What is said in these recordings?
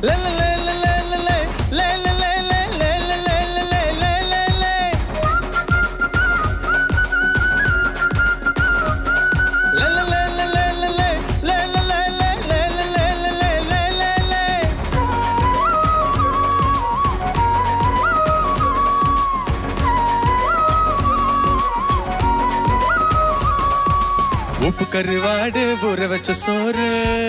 உப்பு கருவாடு ஊற வச்ச சோறு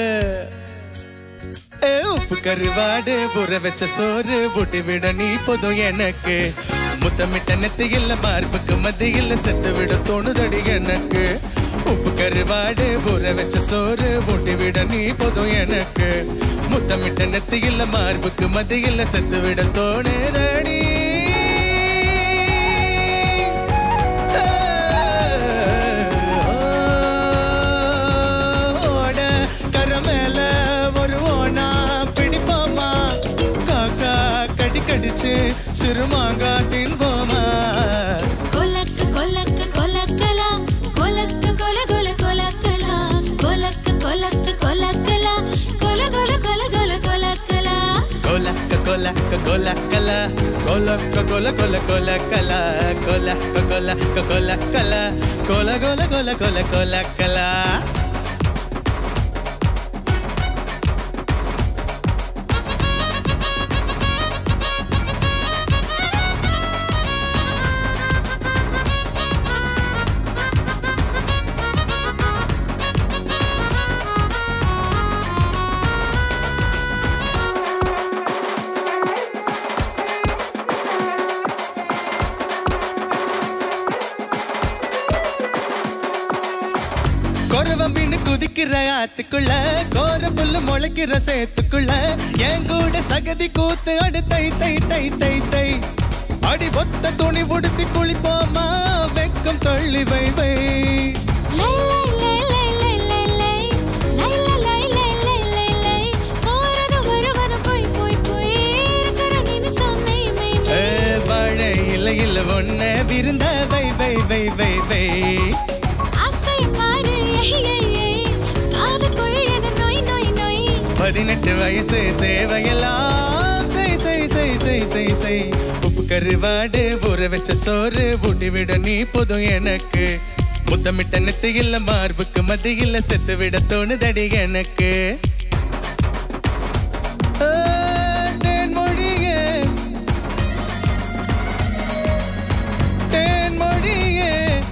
உப்பு கருவாடு ஊற வச்ச சோறு ஊட்டி விட நீ போதும் எனக்கு முத்தமிட்ட நெத்தியில் மார்புக்கு மத்தியில் செத்து விட தோணுதடி எனக்கு உப்பு கருவாடு ஊற வச்ச சோறு ஊட்டி விட நீ போதும் எனக்கு முத்தமிட்ட நெத்தியில் மார்புக்கு மத்தியில் செத்து விட தோணுதடி சிறுமாங்கா தின்போமா கொலக்கு கொலக்கு கொலக்கலா கொலக்கு கொல கொல கொலக்கலா கொலக்கு கொலக்கு கொலக்கலா கொல கொல கொல கொல கொலக்கலா கொலக்கு கொலக்கு கொலக்கலா கொலக்கு கொல கொல கொலக்கலா கொலக்கு கொலக்கு கொலக்கலா கொல கொல கொல கொல கொலக்கலா கொரவம்பின்னு குதிக்கிற ஆத்துக்குள்ள கோர புல்லு முளைக்கிற சேத்துக்குள்ள என் கூட சகதி கூத்து அடு தை தை தை தை தை அடி ஒத்த துணி உடுத்தி குளிப்போமா வெக்கம் தள்ளி வை வை வாழை இலையில் ஒன்ன விருந்த வை வை வை வை வை 18 வயசு சேவையெல்லாம் செய் செய் செய் செய் செய் செய் உப்பு கருவாடு ஊற வச்ச சோறு ஊட்டி விட நீ போதும் எனக்கு முத்தமிட்ட நெத்தியில் மார்புக்கு மத்தியில் செத்து விட தோணுதடி எனக்கு தேன்மொழியே தேன்மொழியே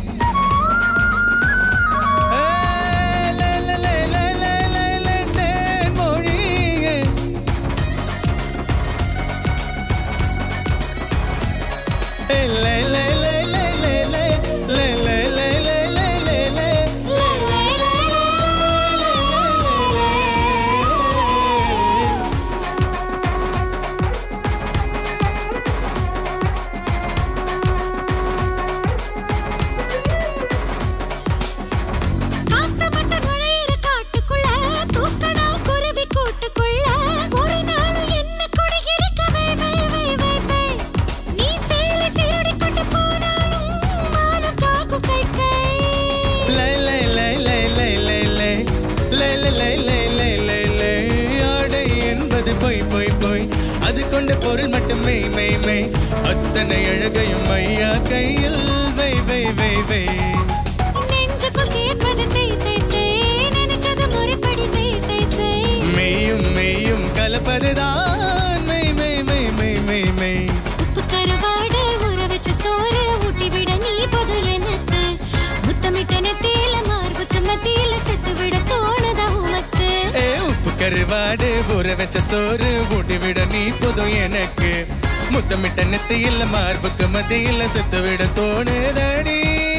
பொருள் மட்டும் மெய் மெய் மெய் அத்தனை அழகையும் ஐயா கையில் வை வை வை வை நெஞ்சுக்குள் கேட்பது தை தை தை நினைச்சது முறைப்படி செய் செய் செய் மெய்யும் மெய்யும் கலப்பதுதான் மெய் மெய் மெய் மெய் மெய் மெய் உப்பு கருவாடு ஊற வச்ச சோறு ஊட்டி விட நீ போது எனக்கு முத்தமிட்ட நெத்தியில மார்புக்கு மத்தியில செத்து விட தோணுதா உனக்கு உப்பு கருவாடு ஊற வச்ச சோறு ஊட்டி விட நீ போதும் எனக்கு முத்தமிட்ட நெத்தியில் மார்புக்கு மத்தியில் செத்து விட தோணுதடி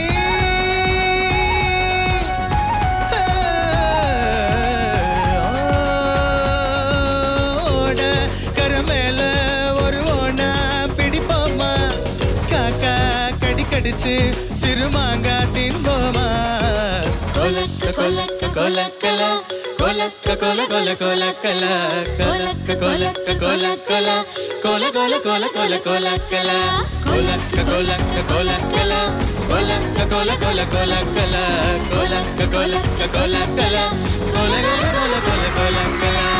கரமேல ஒரு ஓனா பிடிப்போமா காக்கா கடி கடிச்சு சிறுமாங்கா தின்போமா கொலக்க கொலக்க கொலக்கலா கொலக்க கொல கொல கொலக்கலா கொலக்க கொலக்க கொலக்கலா கொல கொல கொல கொல கொலக்கலா கொலக்க கொலக்க கொலக்கலா கொலக்க கொல கொல கொலக்கலா கொலக்க கொலக்க கொலக்கலா கொல கொல கொல கொல கொலக்கலா